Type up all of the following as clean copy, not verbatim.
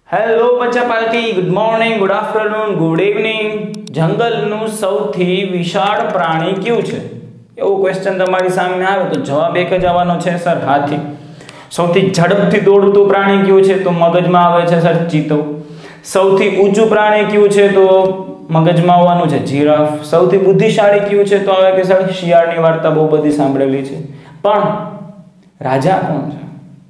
Hello બચ્ચા party, good morning, good afternoon, good evening. જંગલનું સૌથી વિશાળ પ્રાણી કયું છે? એવો ક્વેશ્ચન તમારી સામે આવે તો જવાબ એક જ આવવાનો છે સર, હાથી. સૌથી ઝડપથી દોડતું પ્રાણી કયું છે? તો મગજમાં આવે છે સર, ચિત્તો. સૌથી ઊંચું પ્રાણી કયું છે? તો મગજમાં આવવાનું છે જીરાફ. સૌથી બુદ્ધિશાળી કયું છે? તો આવે કે સર શિયાળની વાર્તા બહુ બધી સાંભળેલી છે. પણ રાજા કોણ છે?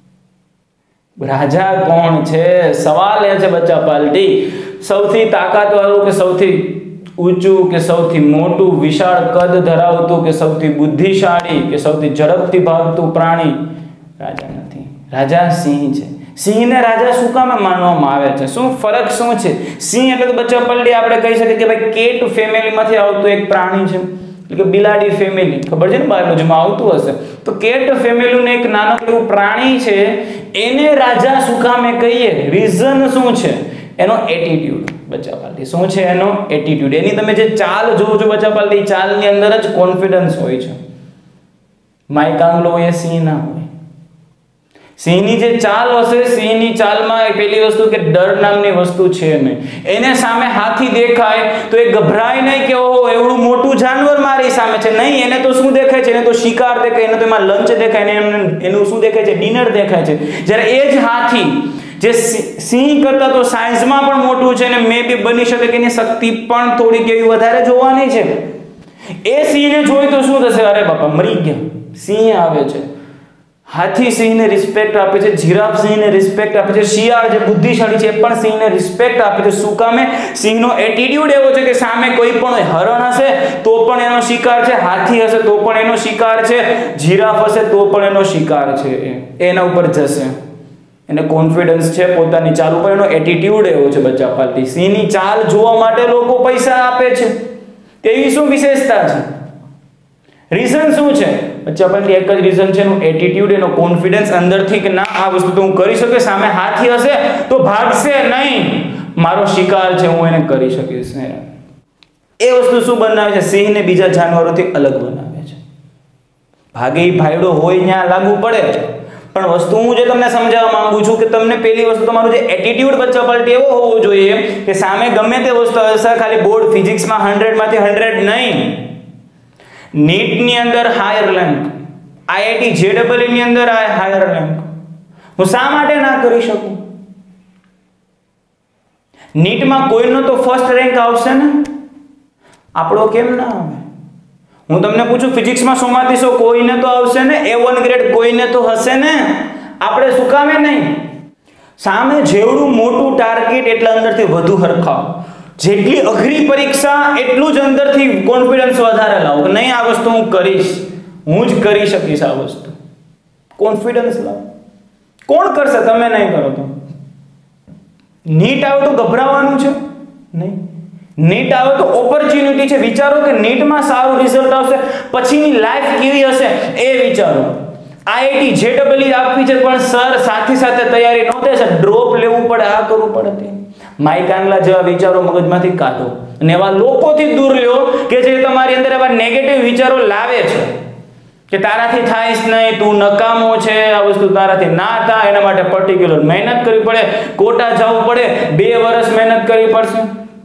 રાજા કોણ છે? સવાલ એ છે બચ્ચા પાર્ટી, સૌથી તાકાતવાળું કે સૌથી ઊંચું કે સૌથી મોટું વિશાળ કદ ધરાવતું કે સૌથી બુદ્ધિશાળી કે સૌથી ઝડપથી ભાગતું પ્રાણી રાજા નથી. રાજા સિંહ છે. સિંહને રાજા શું કામ માનવામાં આવે છે? શું ફરક શું છે? સિંહ એટલે તો બચ્ચા પાર્ટી આપણે કહી શકીએ કે ભાઈ કેટ ફેમિલીમાંથી આવતું એક પ્રાણી છે, એટલે કે બિલાડી ફેમિલી, ખબર છે ને બાયોલોજીમાં આવતું હશે. તો કેટ ફેમિલીનું એક નાનકડું પ્રાણી છે, એને રાજા શું કામે કહીએ? રીઝન શું છે? એનો એટીટ્યુડ. બચ્ચા પાર્ટી શું છે એનો? એટીટ્યુડ. એની તમે જે ચાલ જોવો છો બચ્ચા પાર્ટી, ચાલની અંદર જ કોન્ફિડન્સ હોય છે. માઇક આંગલો એ સિંહ ના હોય. સિંહની જે ચાલ હશે, સિંહની ચાલમાં પેલી વસ્તુ કે ડર નામની વસ્તુ છે નહીં. એને સામે હાથી દેખાય તો એ ગભરાય નહીં કે ઓહો એવડું મોટું જાનવર મારી સામે છે. નહીં, એને તો શું દેખાય છે? એને તો શિકાર દેખાય, એને તો એમાં લંચ દેખાય, એનું શું દેખાય છે? ડિનર દેખાય છે. જ્યારે એ જ હાથી જે સિંહ કરતા તો સાઇઝમાં પણ મોટું છે અને મે બી બની શકે કે એની શક્તિ પણ થોડીક એવી વધારે જોવાની છે, એ સિંહને જોઈ તો શું થશે? અરે બાપા મરી ગયા. સિંહ આવે છે, હાથી સિંહને રિસ્પેક્ટ આપે છે, જીરાફ સિંહને રિસ્પેક્ટ આપે છે, શિયાળ જે બુદ્ધિશાળી છે એ પણ સિંહને રિસ્પેક્ટ આપે છે. શું કામે? સિંહનો એટીટ્યુડ એવો છે કે સામે કોઈ પણ હરણ હશે તો પણ એનો શિકાર છે, હાથી હશે તો પણ એનો શિકાર છે, જીરાફ હશે તો પણ એનો શિકાર છે. એના ઉપર જશે. એને કોન્ફિડન્સ છે પોતાની ચાલ ઉપર, એનો એટીટ્યુડ એવો છે બચ્ચા પાર્ટી. સિંહની ચાલ જોવા માટે લોકો પૈસા આપે છે. તેવી શું વિશેષતા છે? રીઝન શું છે બચ્ચા પાર્ટી? એક જ રીઝન છે, એનું એટીટ્યુડ, એનો કોન્ફિડન્સ અંદરથી કે ના આ વસ્તુ તો હું કરી શકે. સામે હાથી હશે તો ભાગશે નહીં, મારો શિકાર છે, હું એને કરી શકીશ. એ વસ્તુ શું બનાવે છે? સિંહને બીજા જાનવરોથી અલગ બનાવે છે. ભાગે ભાયડો હોય ત્યાં લાગુ પડે, પણ વસ્તુ હું જે તમને સમજાવવા માંગુ છું કે તમને પેલી વસ્તુ તમારું જે એટીટ્યુડ બચ્ચા પાર્ટી એવો હોવો જોઈએ કે સામે ગમે તે વસ્તુ હશે, ખાલી બોર્ડ ફિઝિક્સમાં 100 માંથી 100 નહીં, નીટની અંદર હાયર રેન્ક, આઈઆઈટી જેડબલ ની અંદર હાયર રેન્ક હું શા માટે ના કરી શકું? નીટમાં કોઈનો તો ફર્સ્ટ રેન્ક આવશે ને, આપણો કેમ ના આવે? હું તમને પૂછું, ફિઝિક્સમાં 100 માંથી 100 કોઈને તો આવશે ને, A1 ગ્રેડ કોઈને તો હશે ને, આપણે શું કામે નહીં? સામે જેવડું મોટું ટાર્ગેટ એટલે અંદરથી વધુ હરખાવ. જેટલી અઘરી પરીક્ષા એટલું જ અંદરથી કોન્ફિડન્સ વધારે લાવો કે નહીં આ વસ્તુ હું કરીશ, હું જ કરી શકીશ આ વસ્તુ. કોન્ફિડન્સ લાવો. કોણ કરશે? તમે નહીં કરો તો. નીટ આવે તો ગભરાવાનું છે નહીં. નીટ આવે તો ઓપોર્ચ્યુનિટી છે. વિચારો કે નીટમાં સારું રિઝલ્ટ આવશે, પછીની લાઈફ કેવી હશે એ વિચારો. આઈઆઈટી જેડબલ આપવી છે પણ સર સાથે સાથે તૈયારી ન થાય, સર ડ્રોપ લેવું પડે, આ કરવું પડે. માઇક આંગલા જેવા વિચારો મગજમાંથી કાઢો અને એવા લોકોથી દૂર લ્યો કે જે તમારી અંદર એવા નેગેટિવ વિચારો લાવે છે કે તારાથી થાય જ નહીં, તું નકામો છે, આ વસ્તુ તારાથી ના થાય, એના માટે પર્ટિક્યુલર મહેનત કરવી પડે, કોટા જવું પડે, 2 વર્ષ મહેનત કરવી પડશે.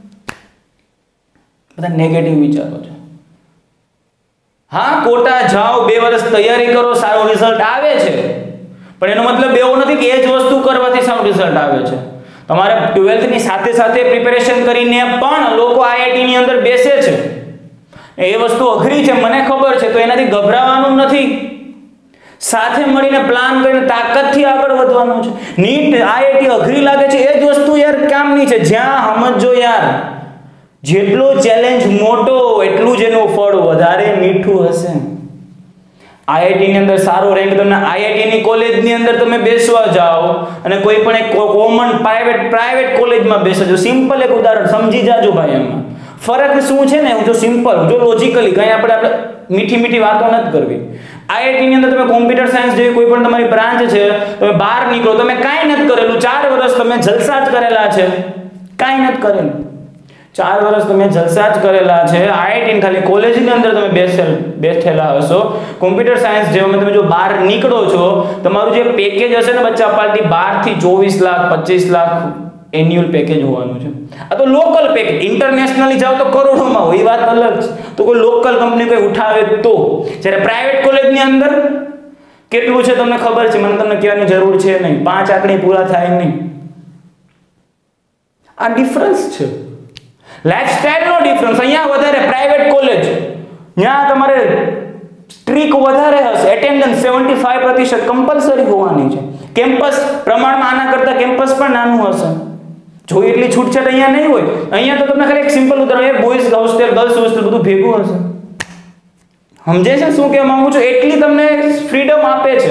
બધા નેગેટિવ વિચારો છે. હા, કોટા જાઓ, 2 વર્ષ તૈયારી કરો, સારું રિઝલ્ટ આવે છે, પણ એનો મતલબ એવો નથી કે એ જ વસ્તુ કરવાથી સારું રિઝલ્ટ આવે છે. તમારે 12th ની સાથે સાથે પ્રિપેરેશન કરીને પણ લોકો આઈઆઈટી ની અંદર બેસે છે. એ વસ્તુ અઘરી છે, મને ખબર છે, તો એનાથી ગભરાવાનું નથી. સાથે મળીને પ્લાન કરીને તાકાતથી આગળ વધવાનું છે. નીટ આઈઆઈટી અઘરી લાગે છે, એ જ વસ્તુ યાર કામની છે. જ્યાં સમજો યાર, જેટલો ચેલેન્જ મોટો એટલું જ એનું ફળ વધારે મીઠું હશે. આઈઆઈટી ની અંદર સારો રેન્ક, તમને આઈઆઈટી ની કોલેજની અંદર તમે બેસવા જાઓ અને કોઈ પણ એક કોમન પ્રાઇવેટ કોલેજમાં બેસજો. સિમ્પલ એક ઉદાહરણ સમજી જાજો ભાઈ. એમાં ફરક શું છે ને, જો સિમ્પલ, જો લોજિકલી, કઈ આપણે મીઠી વાતો નથી કરવી. આઈઆઈટી ની અંદર તમે કોમ્પ્યુટર સાયન્સ જેવી કોઈ પણ તમારી બ્રાન્ચ છે, તમે બહાર નીકળો, તમે કાંઈ નથી કરેલું, 4 વર્ષ તમે જલસા જ કરેલા છે, કાંઈ નથી કરેલું. 4 વર્ષ તમે જલસા જ કરેલા છે. આઈઆઈટી ખાલી કોલેજની અંદર તમે બેઠેલા હશો. કોમ્પ્યુટર સાયન્સ જેમાં તમે જો બહાર નીકળો છો, તમારું જે પેકેજ હશે ને બચ્ચા પાર્ટી 12 થી 24 લાખ 25 લાખ એન્યુઅલ પેકેજ હોવાનું છે. આ તો લોકલ પેકેજ, ઇન્ટરનેશનલી જાવ તો કરોડોમાં હોય, એ વાત અલગ છે. તો કોઈ લોકલ કંપની કોઈ ઉઠાવે તો. જ્યારે પ્રાઇવેટ કોલેજની અંદર કેટલું છે તમને ખબર છે, મને તમને કહેવાની જરૂર છે નહીં, 5 આંકડી પૂરા થાય નહીં. આ ડિફરન્સ છે, લાઈફસ્ટાઈલનો ડિફરન્સ. અહીંયા વધારે પ્રાઇવેટ કોલેજ, ત્યાં તમારે સ્ટ્રીક વધારે હશે, એટેન્ડન્સ 75% કમ્પલસરી હોવાની છે. કેમ્પસ પ્રમાણમાં આના કરતા કેમ્પસ પણ નાનું હશે, જો એટલી છૂટછાટ અહીંયા નહીં હોય. અહીંયા તો તમને ખાલી એક સિમ્પલ ઉદાહરણ, બોયઝ હોસ્ટેલ, ગર્લ્સ હોસ્ટેલ બધું ભેગું હશે. સમજે છે શું કહેવા માંગુ છું? એટલી તમને ફ્રીડમ આપે છે.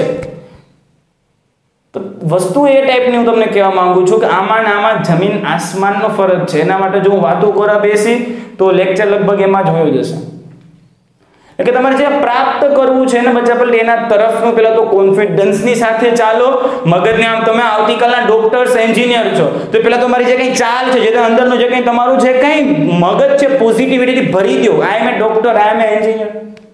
તો વસ્તુ એ ટાઈપની હું તમને કહેવા માંગુ છું કે આમાં ને આમાં જમીન આસમાનનો ફરક છે. એના માટે જો હું વાતો કરવા બેસી તો લેક્ચર લગભગ એમાં જ હોયો જશે. એટલે તમારે જે પ્રાપ્ત કરવું છે ને બચ્ચા પલ્લી, એના તરફનું પેલા તો કોન્ફિડન્સની સાથે ચાલો. મગજને આમ તમે આવતીકાલના ડોક્ટર્સ, એન્જિનિયર છો તો પેલા તમારી જે કંઈ ચાલ છે, જે અંદરનું જે કંઈ તમારું જે કંઈ મગજ છે પોઝિટિવિટીથી ભરી દો. I am a doctor, I am a engineer.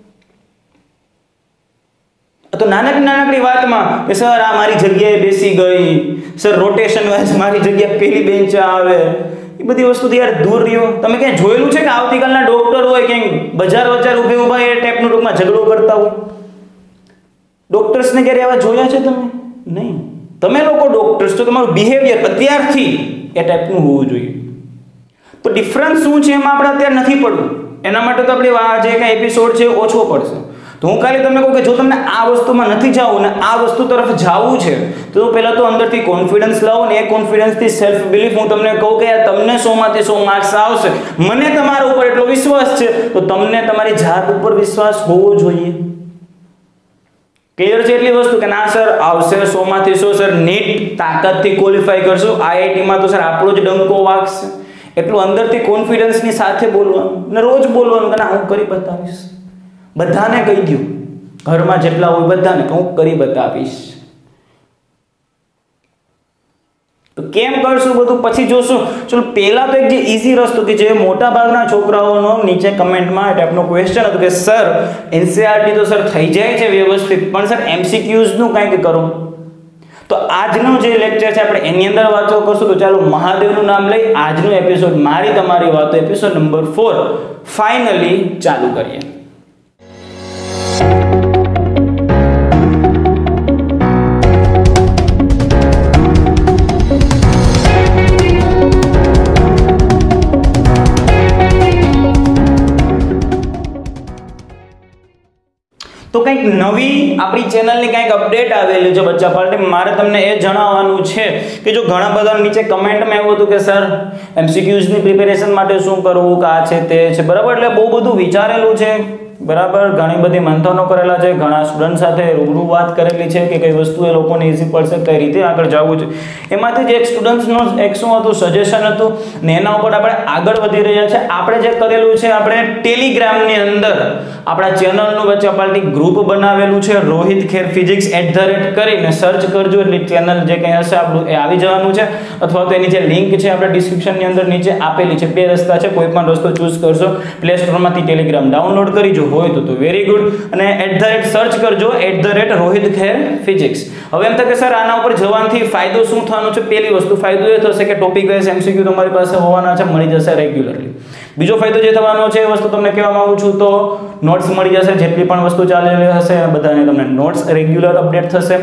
તો નાનકડી વાતમાં કે સર આ મારી જગ્યાએ બેસી ગઈ, સર રોટેશન વાઇઝ મારી જગ્યા પેલી બેન્ચ આવે, એ બધી વસ્તુથી યાર દૂર રહ્યો. તમે ક્યાં જોયેલું છે કે આવતીકાલના ડોક્ટર હોય ક્યાંક બજાર ઊભા એ ટાઈપનું ટૂંકમાં ઝઘડો કરતા હોય? ડોક્ટર્સને ક્યારે આવા જોયા છે તમે? નહીં. તમે લોકો ડોક્ટર્સ તો તમારું બિહેવિયર અત્યારથી એ ટાઈપનું હોવું જોઈએ. તો ડિફરન્સ શું છે એમાં આપણે અત્યારે નથી પડવું. એના માટે તો આપણે આ જે કાંઈ એપિસોડ છે ઓછો પડશે. તો હું ખાલી તમને કહું કે જો તમને આ વસ્તુમાં નથી જવું ને આ વસ્તુ તરફ જવું છે તો પહેલાં તો અંદરથી કોન્ફિડન્સ લાવો ને એ કોન્ફિડન્સથી સેલ્ફ બિલીફ હું તમને કહું કે યાર તમને 100માંથી 100 માર્ક્સ આવશે, મને તમારા ઉપર એટલો વિશ્વાસ છે, તો તમને તમારી જાત ઉપર વિશ્વાસ હોવો જોઈએ. ક્લિયર છે એટલી વસ્તુ કે ના સર આવશે 100માંથી 100, સર નીટ તાકાતથી ક્વોલિફાય કરશું, આઈઆઈટીમાં તો સર આપણો જ ડંકો વાગશે. એટલું અંદરથી કોન્ફિડન્સની સાથે બોલવાનું ને રોજ બોલવાનું કે ના હું કરી બતાવીશ. બધાને કહી દઉં, ઘરમાં જેટલા હોય બધાને હું કરી બતાવીશ. તો કેમ કરશું બધું પછી જોશું. ચલો પહેલા તો એક જે ઈઝી રસ્તો કે જે મોટા ભાગના છોકરાઓનો નીચે કમેન્ટમાં એ ટાઈપનો ક્વેશ્ચન હતો કે સર એનસીઆરટી તો સર થઈ જાય છે વ્યવસ્થિત, પણ સર એમસીક્યુઝનું કંઈક કરો. તો આજનો જે લેક્ચર છે આપણે એની અંદર વાતો કરશું. તો ચાલો મહાદેવનું નામ લઈ આજનો એપિસોડ મારી તમારી વાતો એપિસોડ નંબર 4 ફાઇનલી ચાલુ કરીએ. તો કંઈક નવી આપણી ચેનલની કંઈક અપડેટ આવેલી છે બચ્ચા પાર્ટી. મારે તમને એ જણાવવાનું છે કે જો ઘણા બધા નીચે કમેન્ટમાં એવું હતું કે સર એમસીક્યુઝની પ્રિપેરેશન માટે શું કરવું, કે આ છે તે છે, બરાબર. એટલે બહુ બધું વિચારેલું છે, બરાબર. ઘણી બધી મંથનો કરેલા છે, ઘણા સ્ટુડન્ટ સાથે રૂબરૂ વાત કરેલી છે કે કઈ વસ્તુ એ લોકોને ઈઝી પડશે, કઈ રીતે આગળ જવું છે. એમાંથી જે એક સ્ટુડન્ટ્સનો એક શું હતું સજેશન હતું ને એના ઉપર આપણે આગળ વધી રહ્યા છે. આપણે જે કરેલું છે આપણે ટેલિગ્રામની અંદર આપણા ચેનલનું બચ્ચા પાર્ટી ગ્રુપ બનાવેલું છે, રોહિત ખેર ફિઝિક્સ @ કરીને સર્ચ કરજો એટલે ચેનલ જે કંઈ હશે આપણું એ આવી જવાનું છે. અથવા તો એની જે લિંક છે આપણે ડિસ્ક્રિપ્શનની અંદર નીચે આપેલી છે. 2 રસ્તા છે, કોઈ પણ રસ્તો ચૂઝ કરશો. પ્લે સ્ટોરમાંથી ટેલિગ્રામ ડાઉનલોડ કરીજો હોય તો વેરી ગુડ, અને @ સર્ચ કરજો @રોહિત ખેર ફિઝિક્સ. હવે એમ થાય કે સર આના ઉપર જવાથી ફાયદો શું થવાનો છે? પહેલી વસ્તુ ફાયદો એ થશે કે ટોપિક વાઇઝ એમસીક્યુ તમારી પાસે હોવાના છે, મળી જશે રેગ્યુલરલી. બીજો ફાયદો જે થવાનો છે એ વસ્તુ તમને કહેવા માંગુ છું તો નોટ્સ મળી જશે. જેટલી પણ વસ્તુ ચાલેલી હશે બધાને તમને નોટ્સ રેગ્યુલર અપડેટ થશે.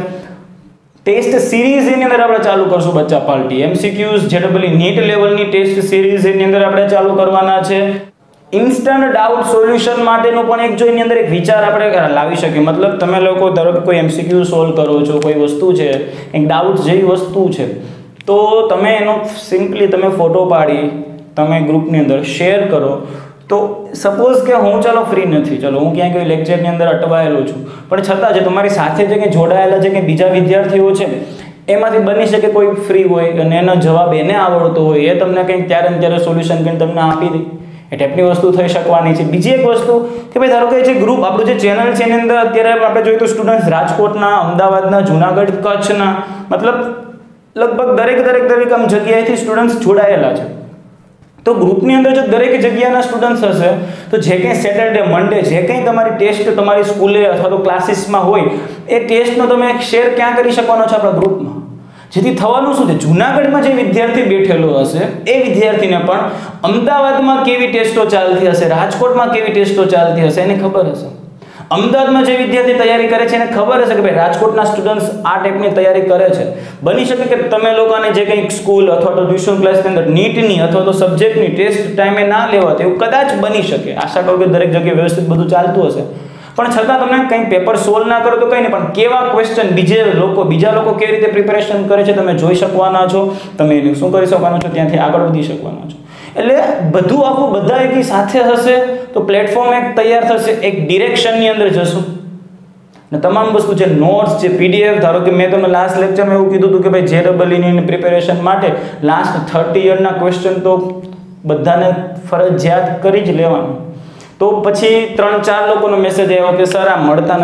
ટેસ્ટ સિરીઝ એની અંદર આપણે ચાલુ કરશું બચ્ચા પાર્ટી. એમસીક્યુઝ જેડબલી નીટ લેવલની ટેસ્ટ સિરીઝ એની અંદર આપણે ચાલુ કરવાના છે. ઇન્સ્ટન્ટ ડાઉટ સોલ્યુશન માટેનો પણ એક જો એની અંદર એક વિચાર આપણે લાવી શકીએ. મતલબ તમે લોકો ધારો કે કોઈ એમસીક્યુ સોલ્વ કરો છો, કોઈ વસ્તુ છે, એક ડાઉટ જેવી વસ્તુ છે, તો તમે એનો સિમ્પલી તમે ફોટો પાડી તમે ગ્રુપની અંદર શેર કરો. તો સપોઝ કે હું ચાલો ફ્રી નથી, ચાલો હું ક્યાંય કોઈ લેક્ચરની અંદર અટવાયેલો છું, પણ છતાં જે તમારી સાથે જે કંઈ જોડાયેલા છે કે બીજા વિદ્યાર્થીઓ છે એમાંથી બની શકે કોઈ ફ્રી હોય અને એનો જવાબ એને આવડતો હોય, એ તમને કંઈક ત્યારે ને ત્યારે સોલ્યુશન કરીને તમને આપી દે, એ ટાઈપની વસ્તુ થઈ શકવાની છે. બીજી એક વસ્તુ કે ભાઈ ધારો કે જે ગ્રુપ આપણું જે ચેનલ છે એની અંદર અત્યારે આપણે જોઈએ તો સ્ટુડન્ટ્સ રાજકોટના, અમદાવાદના, જુનાગઢ, કચ્છના, મતલબ લગભગ દરેક આમ જગ્યાએથી સ્ટુડન્ટ્સ જોડાયેલા છે. તો ગ્રુપની અંદર જો દરેક જગ્યાના સ્ટુડન્ટ્સ હશે તો જે કંઈ સેટરડે, મન્ડે જે કંઈ તમારી ટેસ્ટ તમારી સ્કૂલે અથવા તો ક્લાસીસમાં હોય એ ટેસ્ટનો તમે શેર ક્યાં કરી શકવાનો છો? આપણા ગ્રુપમાં. જેથી થવાનું શું છે, જૂનાગઢમાં જે વિદ્યાર્થી બેઠેલો હશે એ વિદ્યાર્થીને પણ અમદાવાદમાં કેવી ટેસ્ટો ચાલતી હશે, રાજકોટમાં કેવી ટેસ્ટો ચાલતી હશે એને ખબર હશે. અમદાવાદમાં જે વિદ્યાર્થી તૈયારી કરે છે એને ખબર હશે કે ભાઈ રાજકોટના સ્ટુડન્ટ્સ આ ટાઈપની તૈયારી કરે છે. બની શકે કે તમે લોકોને જે કંઈક સ્કૂલ અથવા તો ટ્યુશન ક્લાસની અંદર નીટની અથવા તો સબ્જેક્ટની ટેસ્ટ ટાઈમે ના લેવાતી એવું કદાચ બની શકે. આશા કરું કે દરેક જગ્યાએ વ્યવસ્થિત બધું ચાલતું હશે, પણ છતાં તમે કંઈ પેપર સોલ્વ ના કરો તો કંઈ નહીં, પણ કેવા ક્વેશ્ચન બીજા લોકો કેવી રીતે પ્રિપેરેશન કરે છે તમે જોઈ શકવાના છો, તમે એનું શું કરી શકવાના છો, ત્યાંથી આગળ વધી શકવાના છો. એટલે બધું આખું બધા એકી સાથે હશે તો પ્લેટફોર્મ એક તૈયાર થશે, એક ડિરેક્શનની અંદર જશું ને તમામ વસ્તુ જે નોટ્સ, જે પીડીએફ, ધારો કે મેં તમને લાસ્ટ લેક્ચરમાં એવું કીધું હતું કે ભાઈ JEE પ્રિપેરેશન માટે લાસ્ટ 30 યરના ક્વેશ્ચન તો બધાને ફરજિયાત કરી જ લેવાનું. તો પછી 3-4 લોકોનો મેસેજ આવ્યો કે સર આ મળતા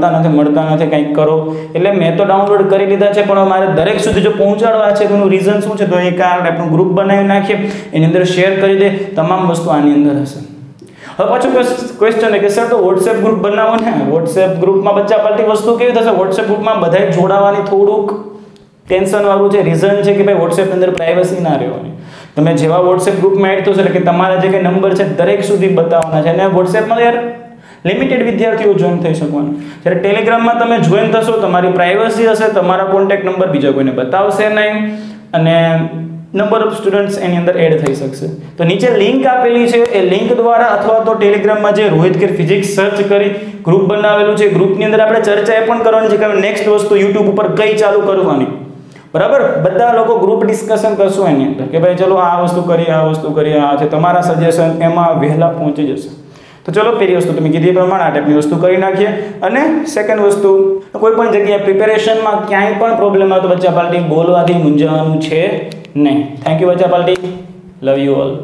નથી કંઈક કરો. એટલે મેં તો ડાઉનલોડ કરી લીધા છે, પણ મારે દરેક સુધી જો પહોંચાડવા છે એનું રીઝન શું છે, તો એક આપણું ગ્રુપ બનાવી નાખીએ, એની અંદર શેર કરી દે, તમામ વસ્તુ આની અંદર હશે. હવે પાછું ક્વેશ્ચન છે કે સર તો વોટ્સએપ ગ્રુપ બનાવો ને, વોટ્સએપ ગ્રુપમાં બચ્ચા પાલટી વસ્તુ કેવી થશે, વોટ્સએપ ગ્રુપમાં બધાય જોડાવાની થોડુંક ટેન્શનવાળું છે. રીઝન છે કે ભાઈ વોટ્સએપની અંદર પ્રાઇવસી ના રહેવાની. તમે જેવા વોટ્સએપ ગ્રુપમાં એડ થશો એટલે કે તમારા જે કંઈ નંબર છે દરેક સુધી બતાવવાના છે, અને વોટ્સએપમાં યાર લિમિટેડ વિદ્યાર્થીઓ જોઈન થઈ શકવાના. જ્યારે ટેલિગ્રામમાં તમે જોઈન થશો તમારી પ્રાઇવસી હશે, તમારા કોન્ટેક્ટ નંબર બીજા કોઈને બતાવશે નહીં, અને નંબર ઓફ સ્ટુડન્ટ્સ એની અંદર એડ થઈ શકશે. તો નીચે લિંક આપેલી છે, એ લિંક દ્વારા અથવા તો ટેલિગ્રામમાં જે રોહિત કેર ફિઝિક્સ સર્ચ કરી ગ્રુપ બનાવેલું છે, ગ્રુપની અંદર આપણે ચર્ચા એ પણ કરવાની છે કે નેક્સ્ટ વસ્તુ યુટ્યુબ ઉપર કઈ ચાલુ કરવાની. બરાબર, બધા લોકો ગ્રુપ ડિસ્કશન કરશું એની અંદર કે ભાઈ ચલો આ વસ્તુ કરીએ, આ છે તમારા સજેશન એમાં વહેલા પહોંચી જશે. તો ચલો પહેલી વસ્તુ તમે કીધી પ્રમાણે આ ટાઈપની વસ્તુ કરી નાખીએ. અને સેકન્ડ વસ્તુ, કોઈ પણ જગ્યાએ પ્રિપેરેશનમાં ક્યાંય પણ પ્રોબ્લેમ આવે તો બચ્ચા પાર્ટી બોલવાથી મૂંઝાવાનું છે નહીં. થેન્ક યુ બચ્ચા પાર્ટી, લવ યુ ઓલ.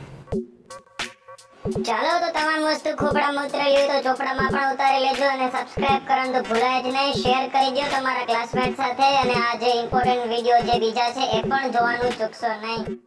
ચાલો તો તમામ વસ્તુ ખોપડામાં ઉતરેલી હોય તો ચોપડામાં પણ ઉતારી લેજો, અને સબસ્ક્રાઇબ કરવાનું તો ભૂલાય જ નહીં. શેર કરી દો તમારા ક્લાસમેટ સાથે, અને આ જે ઇમ્પોર્ટન્ટ વિડીયો જે બીજા છે એ પણ જોવાનું ચૂકશો નહીં.